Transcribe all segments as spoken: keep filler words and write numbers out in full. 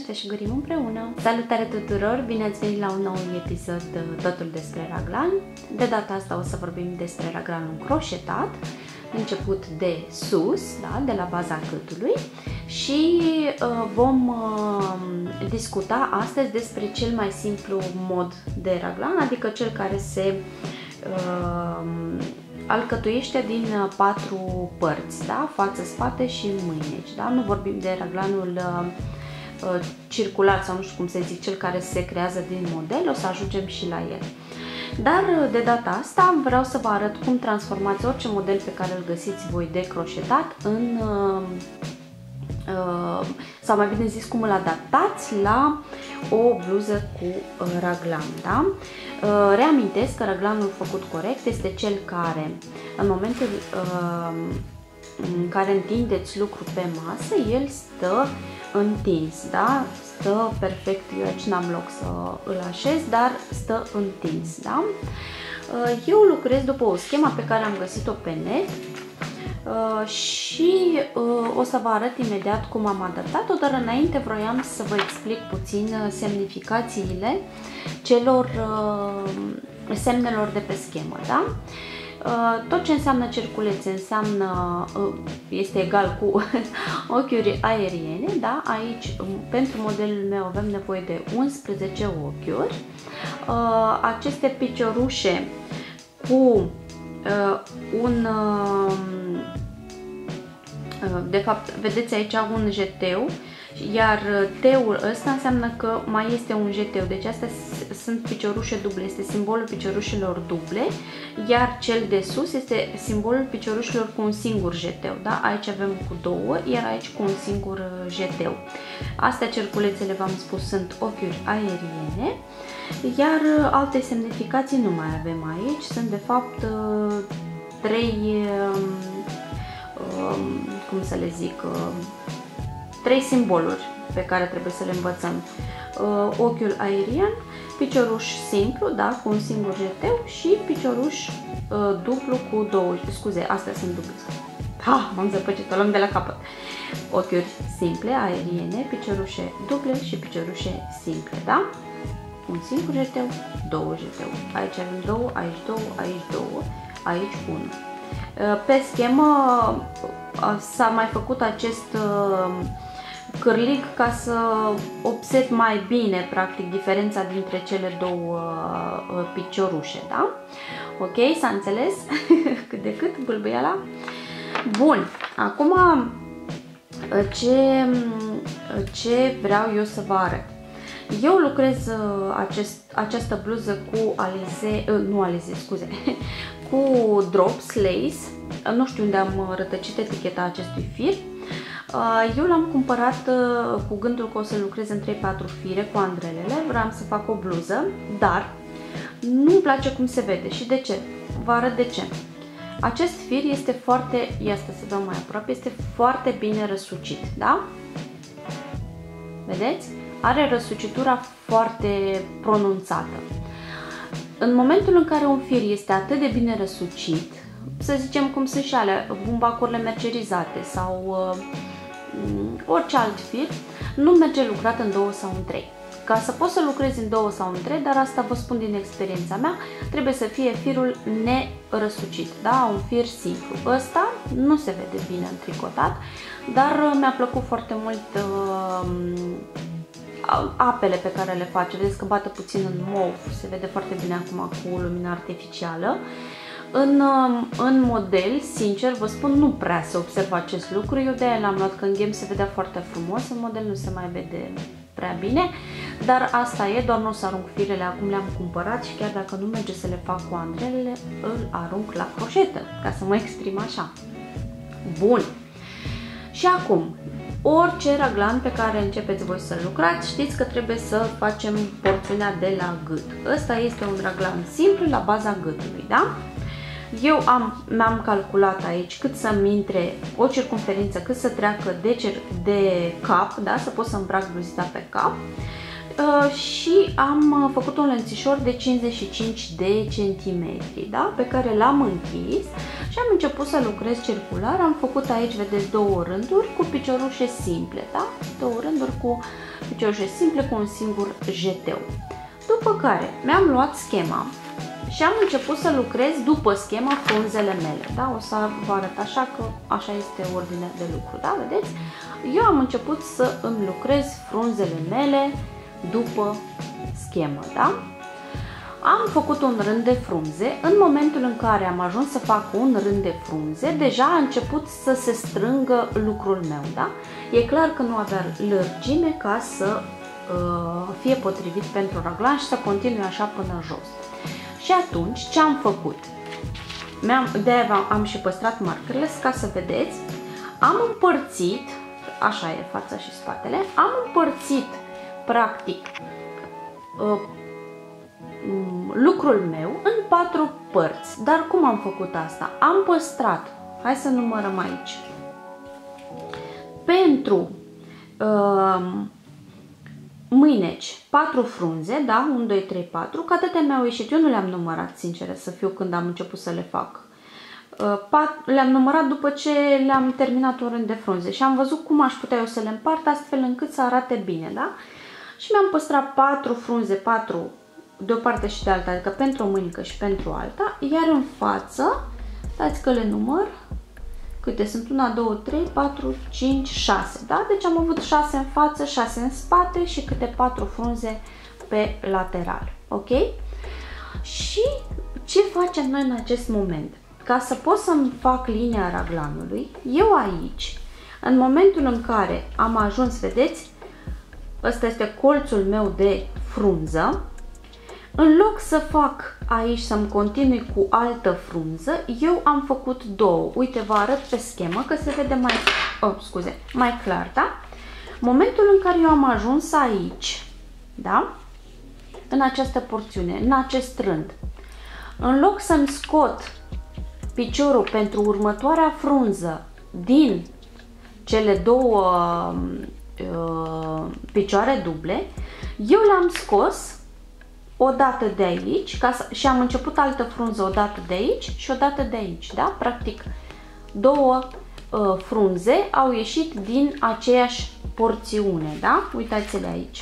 ăștia și gărim împreună! Salutare tuturor! Bine ați venit la un nou episod Totul despre raglan. De data asta o să vorbim despre raglanul croșetat, început de sus, da, de la baza gâtului, și uh, vom uh, discuta astăzi despre cel mai simplu mod de raglan, adică cel care se uh, alcătuiește din patru părți, da? Față, spate și mâineci, da? Nu vorbim de raglanul uh, uh, circular sau nu știu cum să zic, cel care se creează din model, o să ajungem și la el. Dar de data asta vreau să vă arăt cum transformați orice model pe care îl găsiți voi de croșetat în, uh, uh, sau mai bine zis, cum îl adaptați la o bluză cu uh, raglan, da? Uh, reamintesc că raglanul făcut corect este cel care, în momentul uh, în care întindeți lucru pe masă, el stă întins, da? Stă perfect, eu aici n-am loc să îl așez, dar stă întins, da? Uh, eu lucrez după o schemă pe care am găsit-o pe net uh, și uh, o să vă arăt imediat cum am adaptat-o, dar înainte vroiam să vă explic puțin semnificațiile celor uh, semnelor de pe schemă, da? Uh, tot ce înseamnă cerculețe înseamnă, uh, este egal cu ochiuri aeriene, da? Aici, pentru modelul meu, avem nevoie de unsprezece ochiuri. Uh, aceste piciorușe cu uh, un, uh, de fapt, vedeți aici un jeteu, iar teul ăsta înseamnă că mai este un jeteu, deci astea sunt piciorușe duble, este simbolul piciorușilor duble, iar cel de sus este simbolul piciorușilor cu un singur jeteu, da? Aici avem cu două, iar aici cu un singur jeteu. Astea, cerculețele, v-am spus, sunt ochiuri aeriene, iar alte semnificații nu mai avem aici, sunt de fapt trei, cum să le zic, trei simboluri pe care trebuie să le învățăm. Uh, ochiul aerian, picioruș simplu, da, cu un singur jeteu, și picioruș uh, dublu cu două, scuze, astea sunt duble. Ha, m-am zăpăcit, o luăm de la capăt. Ochiuri simple, aeriene, piciorușe duble și piciorușe simple, da? Un singur jeteu, două jeteu. Aici avem două, aici două, aici două, aici unu. Uh, pe schemă uh, s-a mai făcut acest uh, cârlig ca să observ mai bine, practic, diferența dintre cele două uh, piciorușe, da? Ok, s-a înțeles? Cât de cât, bâlbâiala? Bun, acum ce, ce vreau eu să vă arăt? Eu lucrez uh, acest, această bluză cu alize, uh, nu alize, scuze, cu drops lace. Uh, nu știu unde am rătăcit eticheta acestui fir. Eu l-am cumpărat cu gândul că o să lucrez în trei patru fire cu andrelele, vreau să fac o bluză, dar nu-mi place cum se vede. Și de ce? Vă arăt de ce. Acest fir este foarte, ia asta să dau mai aproape, este foarte bine răsucit, da? Vedeți? Are răsucitura foarte pronunțată. În momentul în care un fir este atât de bine răsucit, să zicem cum sunt și alea, bumbacurile mercerizate sau uh, orice alt fir, nu merge lucrat în două sau în trei. Ca să poți să lucrezi în două sau în trei, dar asta vă spun din experiența mea, trebuie să fie firul nerăsucit, da? Un fir simplu. Ăsta nu se vede bine în tricotat, dar uh, mi-a plăcut foarte mult uh, apele pe care le face. Vedeți că bate puțin în mov, se vede foarte bine acum cu lumina artificială. În, în model, sincer, vă spun, nu prea se observă acest lucru. Eu de-aia l-am luat, că în ghem se vedea foarte frumos, în model nu se mai vede prea bine. Dar asta e, doar nu o să arunc firele, acum le-am cumpărat și chiar dacă nu merge să le fac cu andrelele, îl arunc la croșetă, ca să mă exprim așa. Bun. Și acum, orice raglan pe care începeți voi să lucrați, știți că trebuie să facem porțiunea de la gât. Ăsta este un raglan simplu la baza gâtului, da? Eu am, mi-am calculat aici cât să-mi intre o circumferință, cât să treacă de, cer, de cap, da? Să pot să îmbrac bluzita pe cap. Uh, și am făcut un lănțișor de cincizeci și cinci de centimetri, da? Pe care l-am închis și am început să lucrez circular. Am făcut aici, vedeți, două rânduri cu piciorușe simple, da? Două rânduri cu piciorușe simple cu un singur jeteu. După care mi-am luat schema și am început să lucrez după schema frunzele mele, da? O să vă arăt așa că așa este ordinea de lucru, da? Vedeți? Eu am început să îmi lucrez frunzele mele după schemă, da? Am făcut un rând de frunze. În momentul în care am ajuns să fac un rând de frunze, deja a început să se strângă lucrul meu, da? E clar că nu avea lărgime ca să uh, fie potrivit pentru raglan și să continue așa până jos. Și atunci, ce am făcut? De-aia am și păstrat markerele ca să vedeți. Am împărțit, așa e fața și spatele, am împărțit practic uh, lucrul meu în patru părți. Dar cum am făcut asta? Am păstrat, hai să numărăm aici, pentru uh, mâineci patru frunze, da? unu, doi, trei, patru, că atâtea mi-au ieșit. Eu nu le-am numărat, sincer să fiu, când am început să le fac. Le-am numărat după ce le-am terminat un rând de frunze și am văzut cum aș putea eu să le împart astfel încât să arate bine, da? Și mi-am păstrat patru frunze, patru de o parte și de alta, adică pentru o mâinică și pentru alta, iar în față, dați că le număr, câte sunt? unu, doi, trei, patru, cinci, șase, da? Deci am avut șase în față, șase în spate și câte patru frunze pe lateral, ok? Și ce facem noi în acest moment? Ca să pot să-mi fac linia raglanului, eu aici, în momentul în care am ajuns, vedeți, ăsta este colțul meu de frunză, în loc să fac aici să-mi continui cu altă frunză, eu am făcut două. Uite, vă arăt pe schemă că se vede mai, oh, scuze, mai clar, da? Momentul în care eu am ajuns aici, da? În această porțiune, în acest rând, în loc să-mi scot piciorul pentru următoarea frunză din cele două uh, picioare duble, eu le-am scos o dată de aici ca să, și am început altă frunză o dată de aici și o dată de aici, da? Practic două uh, frunze au ieșit din aceeași porțiune, da? Uitați-le aici,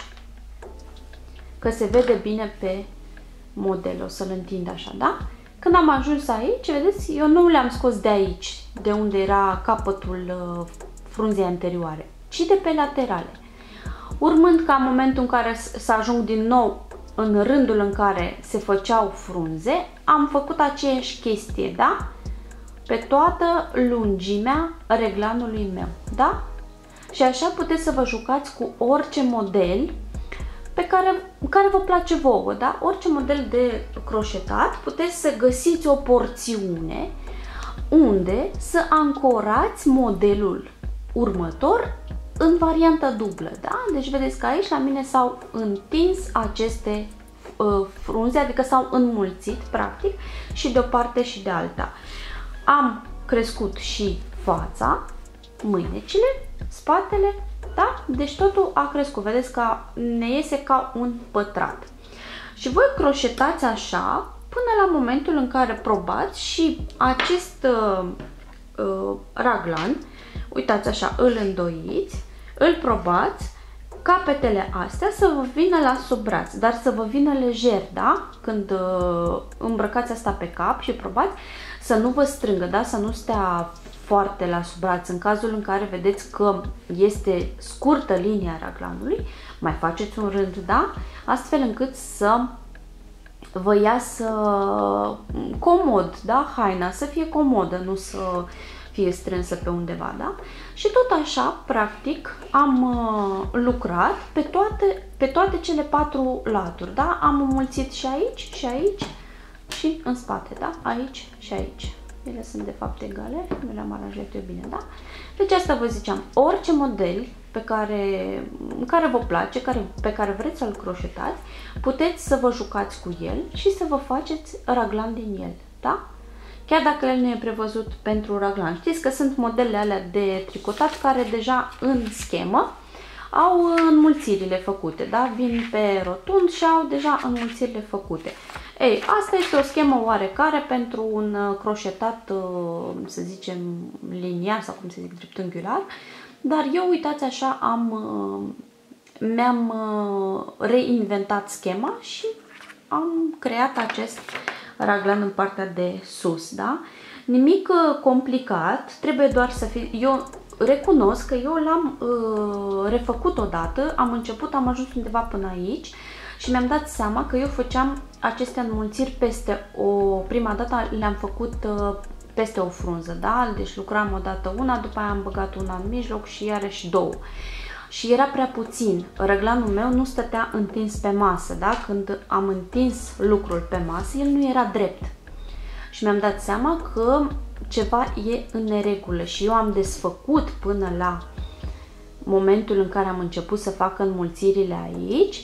că se vede bine pe model, o să-l întind așa, da? Când am ajuns aici, vedeți, eu nu le-am scos de aici, de unde era capătul uh, frunzei anterioare, ci de pe laterale. Urmând ca în momentul în care să ajung din nou în rândul în care se făceau frunze, am făcut aceeași chestie, da? Pe toată lungimea reglanului meu, da? Și așa puteți să vă jucați cu orice model pe care, care vă place vouă, da? Orice model de croșetat, puteți să găsiți o porțiune unde să ancorați modelul următor în variantă dublă, da? Deci vedeți că aici la mine s-au întins aceste uh, frunze, adică s-au înmulțit, practic, și de o parte și de alta. Am crescut și fața, mâinecile, spatele, da? Deci totul a crescut, vedeți că ne iese ca un pătrat. Și voi croșetați așa până la momentul în care probați și acest uh, uh, raglan, uitați așa, îl îndoiți, îl probați, capetele astea să vă vină la sub braț, dar să vă vină lejer, da? Când uh, îmbrăcați asta pe cap și probați, să nu vă strângă, da? Să nu stea foarte la sub braț. În cazul în care vedeți că este scurtă linia raglanului, mai faceți un rând, da? Astfel încât să vă iasă comod, da? Haina să fie comodă, nu să fie strânsă pe undeva, da? Și tot așa, practic, am uh, lucrat pe toate, pe toate cele patru laturi, da? Am înmulțit și aici, și aici, și în spate, da? Aici și aici. Ele sunt de fapt egale, nu le-am aranjat eu bine, da? Deci asta vă ziceam, orice model pe care, care vă place, care, pe care vreți să-l croșetați, puteți să vă jucați cu el și să vă faceți raglan din el, da? Chiar dacă el nu e prevăzut pentru raglan. Știți că sunt modelele alea de tricotat care deja în schemă au înmulțirile făcute, da? Vin pe rotund și au deja înmulțirile făcute. Ei, asta este o schemă oarecare pentru un croșetat, să zicem, liniar sau cum se zic, dreptunghiular, dar eu, uitați așa, am mi-am reinventat schema și am creat acest raglan în partea de sus, da? Nimic complicat, trebuie doar să fie... Eu recunosc că eu l-am uh, refăcut odată, am început, am ajuns undeva până aici și mi-am dat seama că eu făceam aceste înmulțiri peste o... Prima dată le-am făcut uh, peste o frunză, da? Deci lucram odată una, după aia am băgat una în mijloc și iarăși două. Și era prea puțin. Răglanul meu nu stătea întins pe masă, da? Când am întins lucrul pe masă, el nu era drept. Și mi-am dat seama că ceva e în neregulă și eu am desfăcut până la momentul în care am început să fac înmulțirile aici,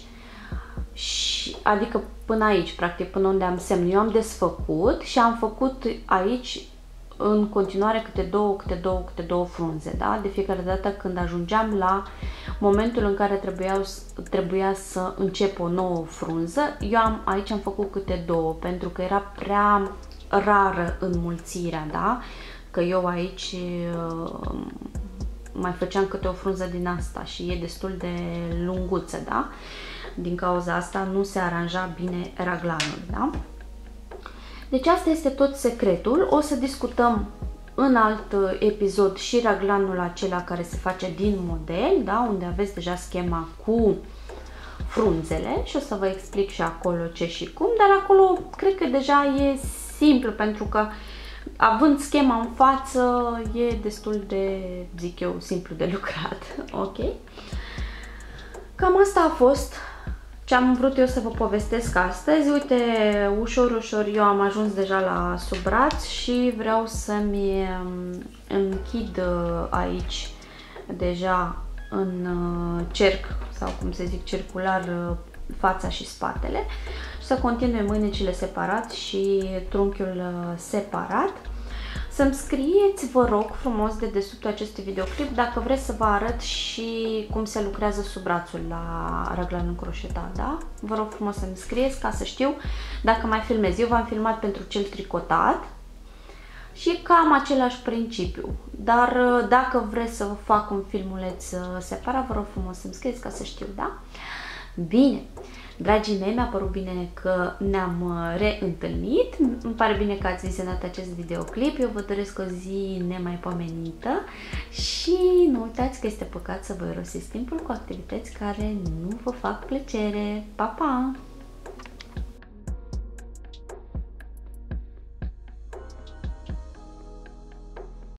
și, adică până aici, practic, până unde am semn. Eu am desfăcut și am făcut aici în continuare câte două, câte două, câte două frunze, da? De fiecare dată când ajungeam la momentul în care trebuia, trebuia să încep o nouă frunză, eu am, aici am făcut câte două, pentru că era prea rară înmulțirea, da? Că eu aici uh, mai făceam câte o frunză din asta și e destul de lunguță, da? Din cauza asta nu se aranja bine raglanul, da? Deci asta este tot secretul. O să discutăm în alt episod și raglanul acela care se face din model, da? Unde aveți deja schema cu frunzele și o să vă explic și acolo ce și cum, dar acolo cred că deja e simplu, pentru că având schema în față e destul de, zic eu, simplu de lucrat, ok? Cam asta a fost ce am vrut eu să vă povestesc astăzi. Uite, ușor, ușor eu am ajuns deja la sub braț și vreau să-mi închid aici deja în cerc, sau cum se zic, circular, fața și spatele și să continui mânecile separat și trunchiul separat. Să-mi scrieți, vă rog frumos, de desubt acestui videoclip dacă vreți să vă arăt și cum se lucrează sub brațul la raglan încroșetat, da? Vă rog frumos să-mi scrieți ca să știu dacă mai filmez. Eu v-am filmat pentru cel tricotat și cam același principiu, dar dacă vreți să vă fac un filmuleț separat, vă rog frumos să-mi scrieți ca să știu, da? Bine, dragii mei, mi-a părut bine că ne-am reîntâlnit, îmi pare bine că ați vizionat acest videoclip, eu vă doresc o zi nemaipomenită și nu uitați că este păcat să vă irosiți timpul cu activități care nu vă fac plăcere. Pa, pa!